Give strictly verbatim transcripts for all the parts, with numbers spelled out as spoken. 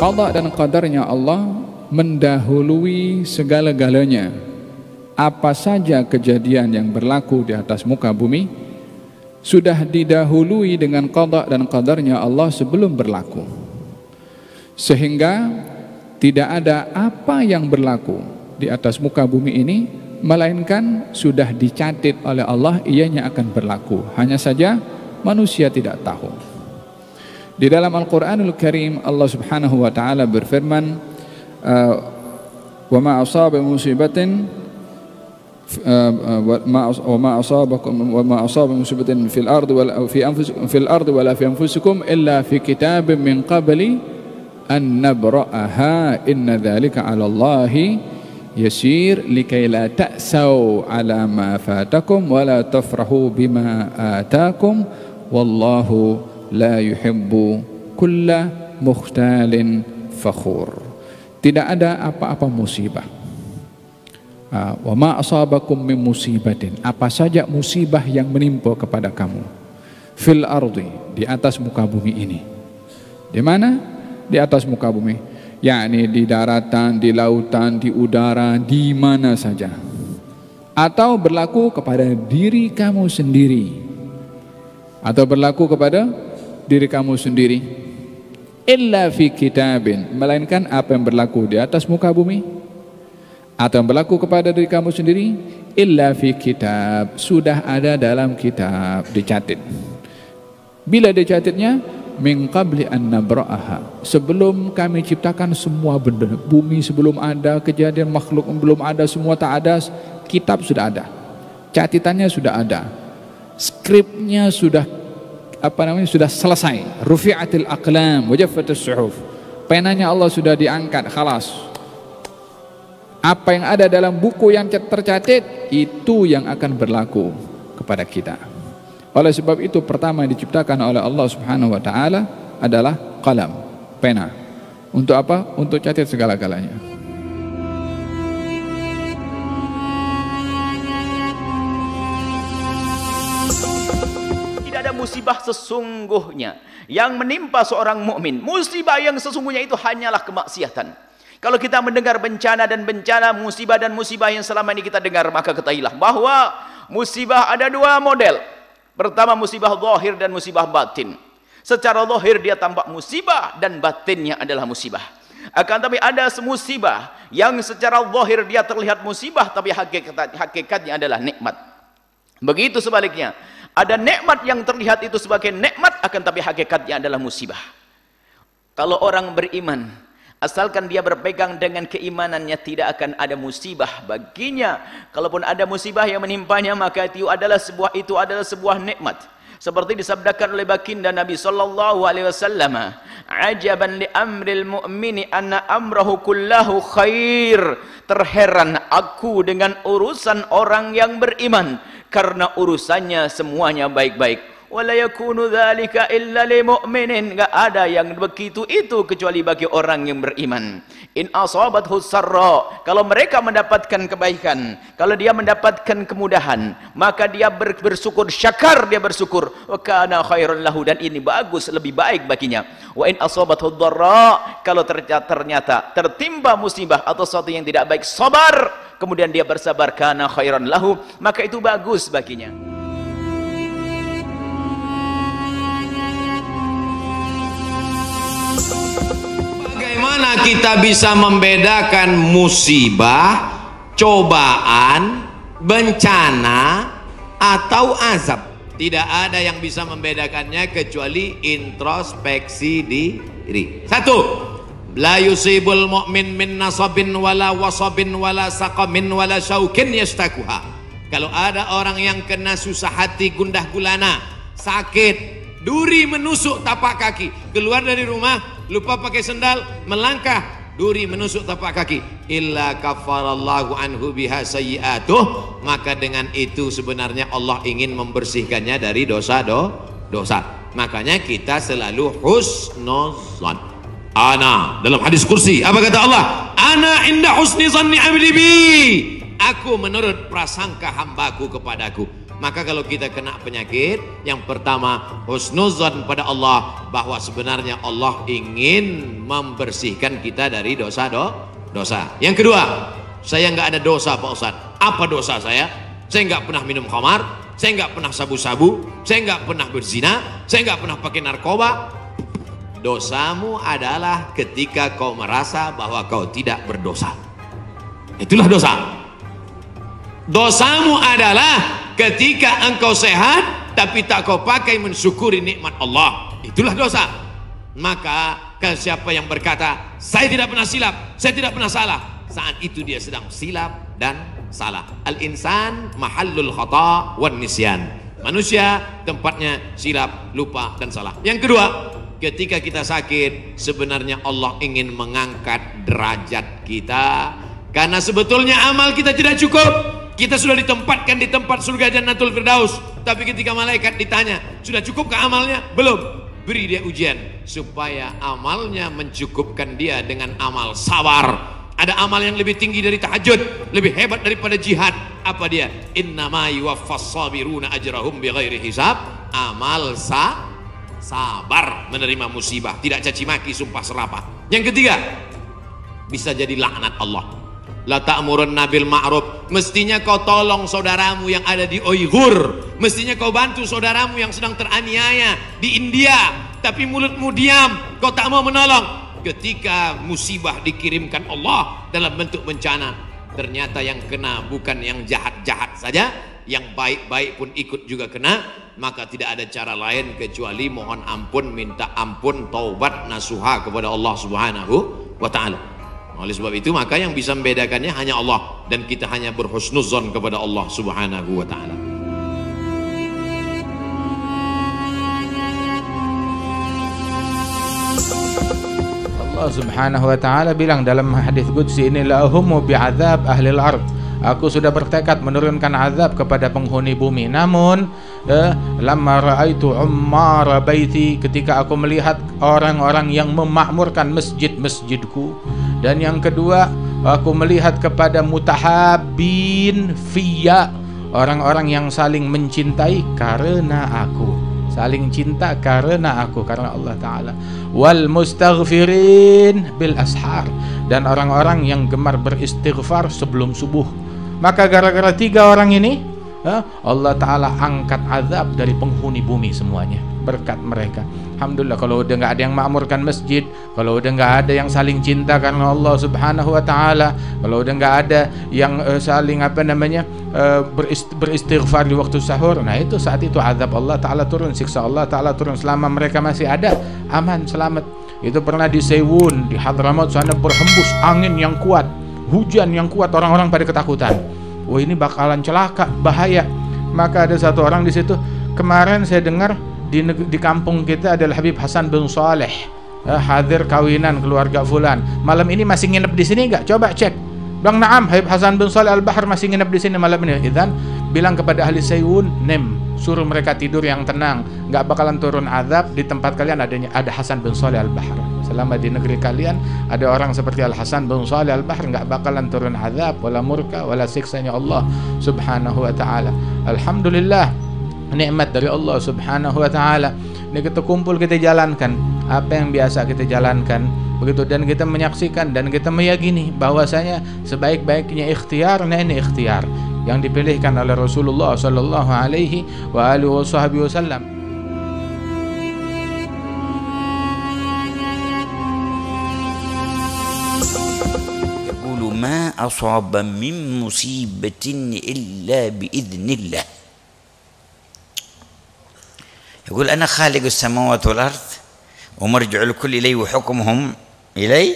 qada dan qadarnya Allah mendahului segala-galanya. Apa saja kejadian yang berlaku di atas muka bumi sudah didahului dengan qada dan qadarnya Allah sebelum berlaku, sehingga tidak ada apa yang berlaku di atas muka bumi ini melainkan sudah dicatat oleh Allah ianya akan berlaku. Hanya saja manusia tidak tahu. Di dalam Al-Quranul Karim Allah subhanahu wa ta'ala berfirman, wa ma asaba musibatin wa ma asabakum wa ma asaba musibatin fil ardi wala fi anfusikum fil ardi wala fi anfusikum illa fi kitabin min qabli an nabra'aha inna dzalika 'ala Allahi yasir likay la ta'sau 'ala ma fatakum wa la tafrahu bima atakum wallahu la yuhibbu kulla mukhtalin fakhur. Tidak ada apa-apa musibah. Wa ma asabakum min musibatin, apa saja musibah yang menimpa kepada kamu, fil ardi, di atas muka bumi ini. Di mana? Di atas muka bumi, yakni di daratan, di lautan, di udara, di mana saja. Atau berlaku kepada diri kamu sendiri, atau berlaku kepada diri kamu sendiri. Illa fi kitabin, melainkan apa yang berlaku di atas muka bumi atau yang berlaku kepada diri kamu sendiri, illa fi kitab, sudah ada dalam kitab, dicatat. Bila dicatatnya? Min qabli an nabra'aha, sebelum kami ciptakan semua benda. Bumi sebelum ada, kejadian makhluk belum ada, semua tak ada, kitab sudah ada, catatannya sudah ada, skripnya sudah apa namanya sudah selesai. Rufi'atil aqlam wa jaffatus suhuf, penanya Allah sudah diangkat, khalas. Apa yang ada dalam buku yang tercatat itu yang akan berlaku kepada kita. Oleh sebab itu pertama yang diciptakan oleh Allah Subhanahu wa taala adalah qalam, pena. Untuk apa? Untuk catat segala-galanya. Tidak ada musibah sesungguhnya yang menimpa seorang mukmin. Musibah yang sesungguhnya itu hanyalah kemaksiatan. Kalau kita mendengar bencana dan bencana, musibah dan musibah yang selama ini kita dengar, maka ketahuilah bahwa musibah ada dua model. Pertama, musibah zahir dan musibah batin. Secara zahir dia tampak musibah dan batinnya adalah musibah. Akan tapi ada musibah yang secara zahir dia terlihat musibah, tapi hakikat, hakikatnya adalah nikmat. Begitu sebaliknya, ada nikmat yang terlihat itu sebagai nikmat, akan tapi hakikatnya adalah musibah. Kalau orang beriman, asalkan dia berpegang dengan keimanannya, tidak akan ada musibah baginya. Kalaupun ada musibah yang menimpanya, maka itu adalah sebuah itu adalah sebuah nikmat. Seperti disabdakan oleh baginda Nabi sallallahu alaihi wasallam, "Ajaban li amril mu'mini anna amrahu kullahu khair." Terheran aku dengan urusan orang yang beriman, karena urusannya semuanya baik-baik. Wala yakunu dzalika illa lil mu'minin, enggak ada yang begitu itu kecuali bagi orang yang beriman. In asabathu sarra, kalau mereka mendapatkan kebaikan, kalau dia mendapatkan kemudahan, maka dia bersyukur, syakar, dia bersyukur, wa kana khairan lahu, dan ini bagus, lebih baik baginya. Wa in asabathu dharra, kalau ternyata, ternyata tertimpa musibah atau sesuatu yang tidak baik, sabar, kemudian dia bersabar, kana khairan lahu, maka itu bagus baginya. Bagaimana kita bisa membedakan musibah, cobaan, bencana, atau azab? Tidak ada yang bisa membedakannya kecuali introspeksi diri. Satu, la yusibul mu'min min nasabin wala wasabin wala saqamin wala syaukin yastakuha. Kalau ada orang yang kena susah hati, gundah gulana, sakit, duri menusuk tapak kaki, keluar dari rumah lupa pakai sendal, melangkah, duri menusuk tapak kaki, illa kafarallahu anhu biha sayyi'atuh, maka dengan itu sebenarnya Allah ingin membersihkannya dari dosa do, dosa. Makanya kita selalu husnuzan. Ana, dalam hadis kursi apa kata Allah? Ana inda husni zanni abdi bi, aku menurut prasangka hambaku kepadaku. Maka kalau kita kena penyakit, yang pertama husnuzan pada Allah, bahwa sebenarnya Allah ingin membersihkan kita dari dosa do, dosa. Yang kedua, saya nggak ada dosa Pak Ustadz. Apa dosa saya? Saya nggak pernah minum khamar, saya nggak pernah sabu-sabu, saya nggak pernah berzina, saya nggak pernah pakai narkoba. Dosamu adalah ketika kau merasa bahwa kau tidak berdosa. Itulah dosa. Dosamu adalah ketika engkau sehat tapi tak kau pakai mensyukuri nikmat Allah. Itulah dosa. Maka kalau siapa yang berkata saya tidak pernah silap, saya tidak pernah salah, saat itu dia sedang silap dan salah. Al-insan mahallul khata' wan nisyan. Manusia tempatnya silap, lupa dan salah. Yang kedua, ketika kita sakit, sebenarnya Allah ingin mengangkat derajat kita, karena sebetulnya amal kita tidak cukup. Kita sudah ditempatkan di tempat surga Jannatul Firdaus, tapi ketika malaikat ditanya, sudah cukupkah amalnya? Belum. Beri dia ujian supaya amalnya mencukupkan dia dengan amal sabar. Ada amal yang lebih tinggi dari tahajud, lebih hebat daripada jihad. Apa dia? Innama yuwaffas sabiruna ajrahum bighairi hisab. Amal sa sabar, menerima musibah, tidak caci maki, sumpah serapah. Yang ketiga, bisa jadi laknat Allah. La ta'murunna bil ma'ruf. Mestinya kau tolong saudaramu yang ada di Uighur, mestinya kau bantu saudaramu yang sedang teraniaya di India, tapi mulutmu diam, kau tak mau menolong. Ketika musibah dikirimkan Allah dalam bentuk bencana, ternyata yang kena bukan yang jahat-jahat saja, yang baik-baik pun ikut juga kena. Maka tidak ada cara lain kecuali mohon ampun, minta ampun, taubat nasuha kepada Allah Subhanahu wa ta'ala. Oleh sebab itu maka yang bisa membedakannya hanya Allah, dan kita hanya berhusnuzon kepada Allah Subhanahu wa ta'ala. Allah Subhanahu wa ta'ala bilang dalam hadis qudsi ini, la humu bi'adzab ahlil ard. Aku sudah bertekad menurunkan azab kepada penghuni bumi. Namun eh, lamma ra'aitu ummara baiti, ketika aku melihat orang-orang yang memakmurkan masjid-masjidku. Dan yang kedua, aku melihat kepada mutahabbin fiyya, orang-orang yang saling mencintai karena aku, saling cinta karena aku, karena Allah Ta'ala. Wal mustaghfirin bil ashar, dan orang-orang yang gemar beristighfar sebelum subuh. Maka gara-gara tiga orang ini, Allah Ta'ala angkat azab dari penghuni bumi semuanya berkat mereka. Alhamdulillah, kalau udah nggak ada yang makmurkan masjid, kalau udah nggak ada yang saling cinta karena Allah Subhanahu wa ta'ala, kalau udah nggak ada yang uh, saling apa namanya uh, berist beristighfar di waktu sahur, nah itu saat itu azab Allah Ta'ala turun, siksa Allah Ta'ala turun. Selama mereka masih ada, aman, selamat. Itu pernah di Sewun, di Hadramaut sana berhembus angin yang kuat, hujan yang kuat, orang-orang pada ketakutan. Wah, ini bakalan celaka, bahaya. Maka ada satu orang di situ, kemarin saya dengar di, di kampung kita adalah Habib Hasan bin Saleh, eh, hadir kawinan keluarga fulan. Malam ini masih nginep di sini enggak? Coba cek. Bilang, "Na'am, Habib Hasan bin Saleh Al-Bahr masih nginep di sini malam ini." Idzan bilang kepada ahli Sayun, "Nem, suruh mereka tidur yang tenang. Enggak bakalan turun azab di tempat kalian, adanya ada Hasan bin Saleh Al-Bahr. Selama di negeri kalian ada orang seperti Al-Hasan bin Saleh Al-Bahr, enggak bakalan turun azab wala murka wala siksanya Allah Subhanahu wa ta'ala." Alhamdulillah, nikmat dari Allah Subhanahu wa ta'ala. Ini kita kumpul, kita jalankan apa yang biasa kita jalankan begitu, dan kita menyaksikan dan kita meyakini bahwasanya sebaik-baiknya ikhtiar, nah ini ikhtiar yang dipilihkan oleh Rasulullah sallallahu alaihi wa alihi wasallam. Yaqulu ma asaba min musibatin illa biidznillah. يقول أنا خالق السماوات والأرض ومرجع الكل إلي وحكمهم إلي.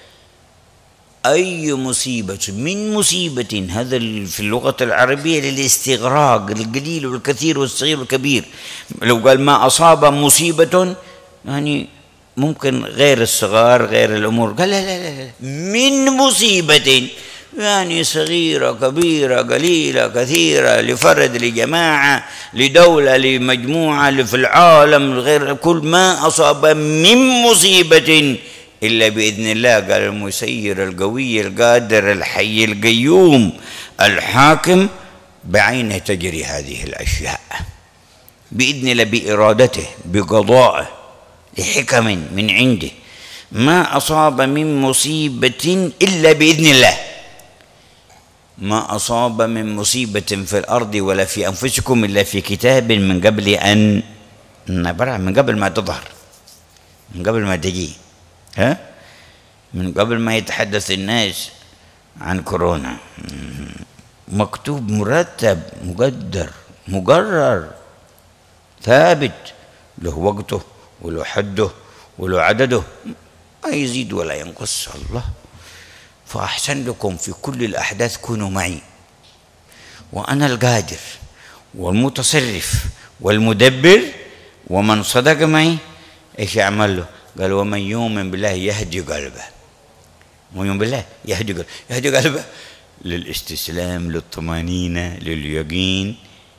أي مصيبة من مصيبة، هذا في اللغة العربية للاستغراق، القليل والكثير والصغير والكبير. لو قال ما أصاب مصيبة يعني ممكن غير الصغار غير الأمور، قال لا لا لا من مصيبة يعني صغيرة كبيرة قليلة كثيرة، لفرد لجماعة لدولة لمجموعة في العالم غير، كل ما أصاب من مصيبة إلا بإذن الله. قال المسير القوي القادر الحي القيوم الحاكم بعينه تجري هذه الأشياء بإذن الله، بإرادته، بقضائه، لحكم من عنده. ما أصاب من مصيبة إلا بإذن الله. ما أصاب من مصيبة في الأرض ولا في أنفسكم إلا في كتاب من قبل أن نبرأ، من قبل ما تظهر، من قبل ما تجي، ها، من قبل ما يتحدث الناس عن كورونا، مكتوب، مرتب، مقدر، مقرر، ثابت، له وقته وله حده وله عدده، ما يزيد ولا ينقص. الله فأحسن لكم في كل الأحداث كونوا معي، وأنا القادر والمتصرف والمدبر، ومن صدق معي إيش أعمل له؟ قال ومن يؤمن بالله يهدي قلبه. ومن يؤمن بالله يهدي قلبه، يهدي قلبه للاستسلام، للطمأنينة، لليقين،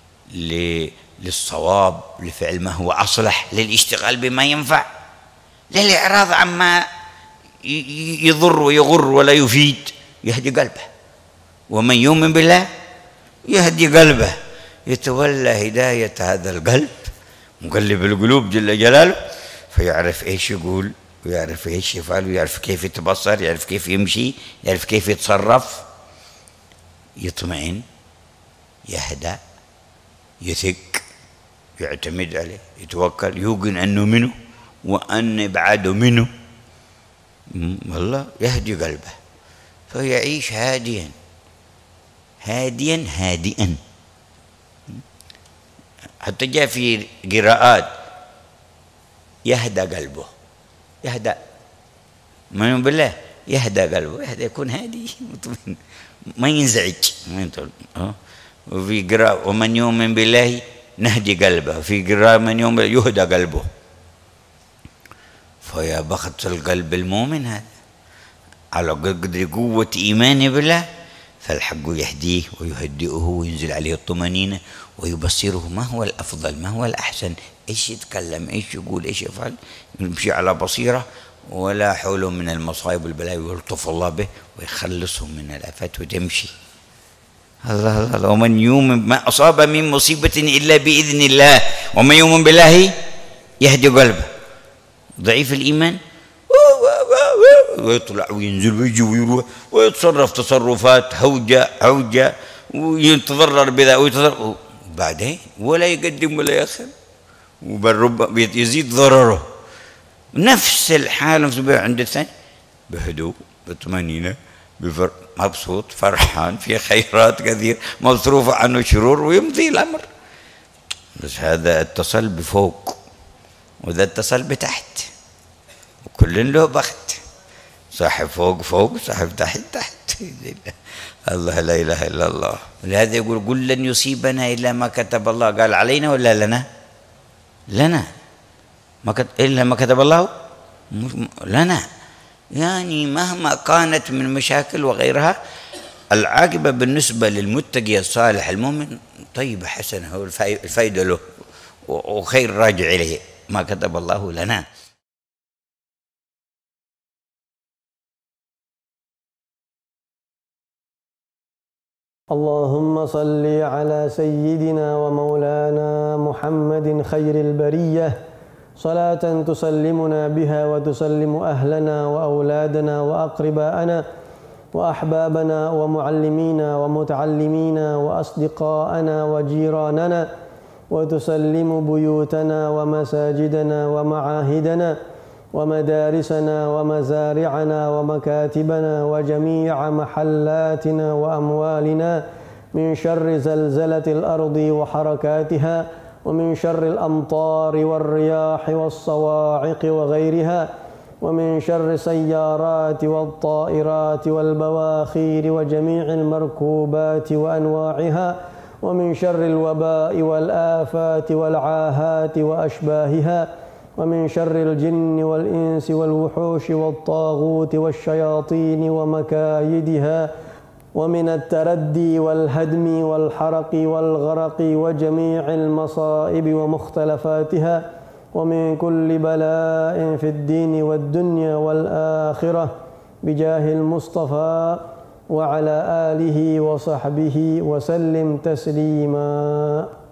للصواب، لفعل ما هو أصلح، للاشتغال بما ينفع، للإعراض عما يضر ويغر ولا يفيد. يهدي قلبه. ومن يؤمن بالله يهدي قلبه، يتولى هداية هذا القلب، مقلب القلوب جل جلاله، فيعرف ايش يقول ويعرف ايش يفعل ويعرف كيف يتبصر، يعرف كيف يمشي، يعرف كيف يتصرف، يطمئن، يهدى، يثق، يعتمد عليه، يتوكل، يوقن أنه منه وأن إبعاده منه. والله يهدي قلبه فيعيش هاديا هاديا هادئا. حتى جاء في قراءات يهدى قلبه، يهدى، ما يؤمن بالله يهدى قلبه، يهدى، يكون هادي مطمئن، ما ينزعج، ما ينطل. وفي قراءة ومن يؤمن بالله نهدي قلبه، في قراءة من يؤمن بالله يهدى قلبه. فيا بخت القلب المؤمن هذا على قدر قوة إيمانه بالله، فالحق يهديه ويهدئه وينزل عليه الطمأنينة ويبصره ما هو الأفضل، ما هو الأحسن، إيش يتكلم، إيش يقول، إيش يفعل، يمشي على بصيرة، ولا حول من المصائب والبلاء، ويلطف الله به ويخلصهم من الآفات وتمشي. الله الله الله. ومن يؤمن ما أصاب من مصيبة إلا بإذن الله، ومن يؤمن بالله يهدي قلبه. ضعيف الإيمان ويطلع وينزل ويجي ويروح ويتصرف تصرفات هوجة هوجة ويتضرر بذا ويتضرر، وبعدين ولا يقدم ولا يأخر، وبالرب يزيد ضرره. نفس الحال عند الثاني بهدوء، بطمأنينة، بفر... مبسوط، فرحان، في خيرات كثير، مصروف عنه شرور، ويمضي الأمر. بس هذا اتصل بفوق وذا اتصل بتحت، وكل له بخت، صاحب فوق فوق، صاحب تحت تحت. الله لا إله إلا الله. لهذا يقول قل لن يصيبنا إلا ما كتب الله. قال علينا ولا لنا؟ لنا. ما كتب إلا ما كتب الله لنا. يعني مهما كانت من مشاكل وغيرها، العاقبة بالنسبة للمتقي الصالح المؤمن طيبة حسنة، هو الفائدة له وخير راجع إليه ما كتب الله لنا. اللهم صل على سيدنا ومولانا محمد خير البرية صلاة تسلمنا بها وتسلم أهلنا وأولادنا وأقرباءنا وأحبابنا ومعلمينا ومتعلمينا وأصدقاءنا وجيراننا، وتسلم بيوتنا ومساجدنا ومعاهدنا ومدارسنا ومزارعنا ومكاتبنا وجميع محلاتنا وأموالنا من شر زلزلة الأرض وحركاتها، ومن شر الأمطار والرياح والصواعق وغيرها، ومن شر سيارات والطائرات والبواخير وجميع المركوبات وأنواعها، ومن شر الوباء والآفات والعاهات وأشباهها، ومن شر الجن والإنس والوحوش والطاغوت والشياطين ومكايدها، ومن التردي والهدم والحرق والغرق وجميع المصائب ومختلفاتها، ومن كل بلاء في الدين والدنيا والآخرة، بجاه المصطفى وعلى آله وصحبه وسلم تسليما.